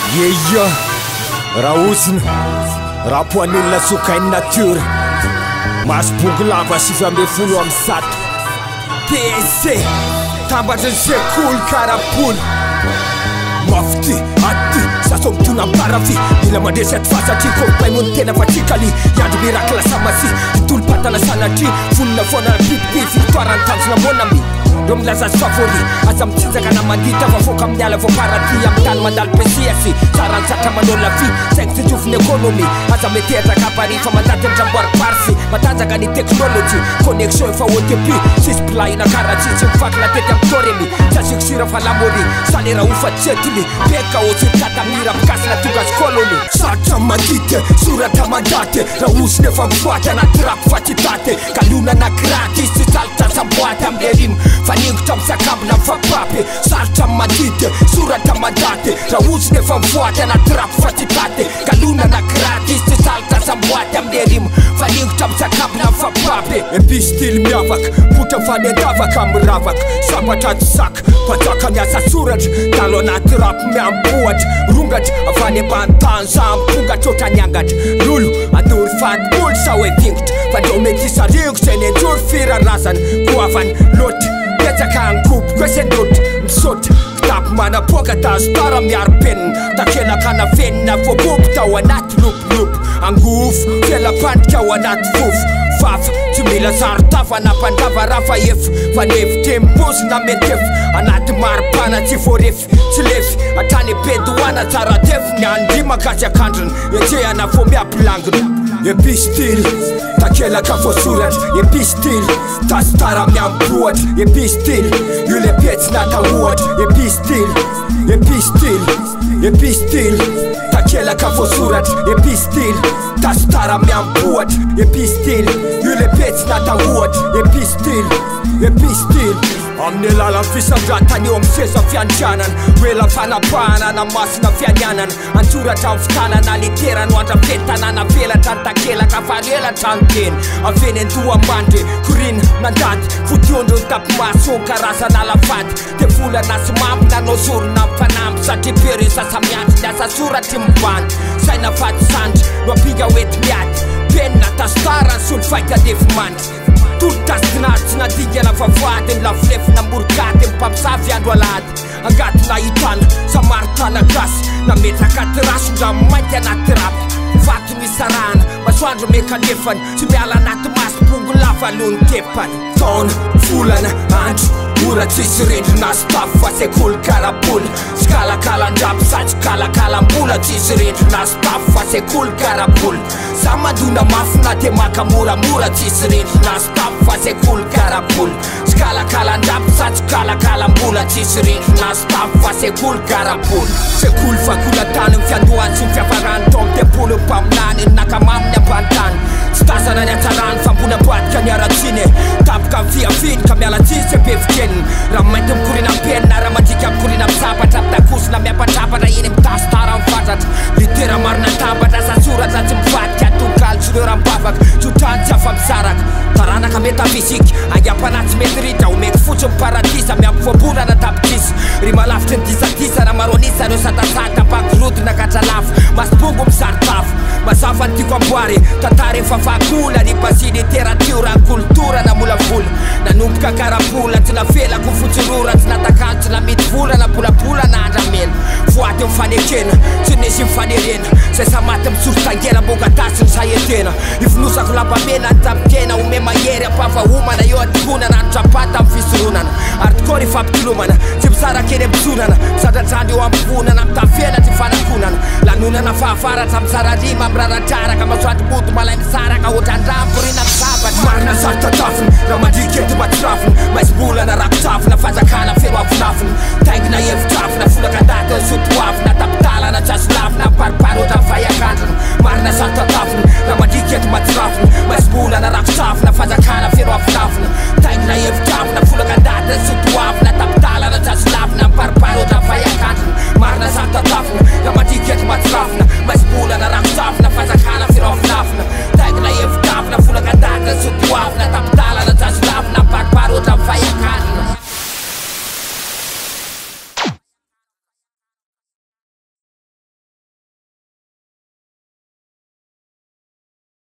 Yeia, raha raha poan'olona sokainy natiora masibongo lava 7 amby 7 TSC tambatra ny sekoly karapolo mafty aty saso mitona parafi mila mandresy aty fasatry kopaimony tena fatrikaly yandro miracle samasi itolo patana sanatry vonona foana bibiby victoire tanjona monami ndo milazazy favori aza mitsinjaka na mandita vafoaka amin'ny ala voaparati amin'ny tany mandalo pesiasy tsara nitsatra manolo fi saingy tsitsofiny économie aza metehatra kapari fa mandaty amindramboariparsy matanjaka ny technology connexion efa OTP sisy pilaina karatsitsy mifakina tety amin'ny toremy sasikisira fa lamori salera ofatsetily beka otsirikatamira mikasina tonga kolony satra mandite soratra mandate raha osiny efa mivoaty anaty rapo fatsitate kalona nakiraty izy tsy salitra samboaty amle rimo faningotra misakambona mifapapy saritra mandite soratra mandate raha osiny efa mivoaty anaty rapo fatsitate kalona nakiraty izy tsy salitra samboaty amle rimo faningotra misakambona mifapapy epistily miavaka potra fanendavaka miravaka sabatra tsaka patsaka miasa soratra talo anaty rapo miamboatra rongatra avany ambantany sa mpongatra otra niangatra lolo andory fadimolo sa hoe vingotra fa ndeo mety isaringo zay nenjory firarazana koavany loatra petsaka angobo koesendotra misotra kitapo manapoka tazotara miaro-penina takelaka na venina voabobo tao anaty lopolopo angofo felapandrika ao anaty fofo fafa tsy mila sarotafa nampandava rafa efa fa nevitremozy na metefo anaty maripana tsy voarefy tsy lefy atrany bedoana tsara tefo ny andrima kasy akandrona etsehana vo miampilangina epistily takelaka voasoratra epistily tasitara miamboatra epistily io le petsy natahoatra epistily takelaka voasoratra epistily tasitara miamboatra epistily io le petsy natahoatra epistily amin'ny alalan'ny fisandratany eo amin'ny seza fiandrianana oela fanapahana na masina fianianana antsoratra amin'ny fitanana litera no andrafetanana velatra ny takelaka farelatra ny teny aveny andoha mandre korina nandady fotiondro ny tapimaso ny karazana lafady te volana sy mampina no zorona mifanamby satria peresa samiandry ny asa soratry mibandy saina faty sandry no ampinga oety miady penina tasitara ny solo faika defimandry tolotasitinaty nadingana vavady ny lafolefina morikaty mpampisavy andro alady angaty nahitana samaritana gasy na metrakaty raso ndramainty anaty rapy vato misarana masoandro mekanefany tsy miala anaty masibongo lava aloha ny tepany taona volana andro ora tsisy rendrina stafo fa sekoly karapoly sy kalakalan-drapo sady kalakalam-bola tsisy rendrina stafo fa sekoly karapoly sa mandona mafina de makamoramora tsisy rendrina stafo fa sekoly karapoly sy kalakalan-drapo sady kalakalam-bola tsisy rendrina stafo fa sekoly karapoly sekoly fakolatany mifiandohany sy mifiafarany tao amin'ny tempolo mpaminany ny nakamaminy ambantany tsy tazana ny atsarany fambona boatika ny aratsiny tapoka mifiafiny ka mialatsisy ampevikeniny raha mainty mikorina mpenina raha mandrika mikorina misapatra mitakosina miampatrapatra eny mitasitara mifatratra litera marina tambatra sasoratra tsy mivadika tonkalo tsy lera mibavaka tsotrany tsy afa misaraka taranaka metafizika angiampanatsy mety ritra omeko fotsy miparadisa miampivoabolana tapitrisy ry malavitry ny disadisa na maronisa reo satasata mpankorotina katralafo masibongo misaritafo mazafa ny tiako amboary tantara efa fakola ny basi literatiora ny kultura na molavola nanomboka karapola tsy nafelako fotsirora tsy natakanto tsy namity vola na bolabola na andramena voaty mifanekena tsy nisy mifanerena zay samaty misorotangena mbongatasy ny sahetena ifinosako labamena ny tapikena ome mahery ampavahomana eo atikona na notrapata amin'ny fisoronana ary tokoa rehefa ampitolomana tsy misarakeny ampisonana misadradrany eo ampivonana mitafena ty fanakonana lanonana fahafaratra misararima amraradraraka masoaty moto malay misaraka ohatrandrampirina misabatra marina saritra tafiny raha mandrikety matirafiny maisy bolana rakotrafina fanjakana fero avinafiny taingina hevitrafina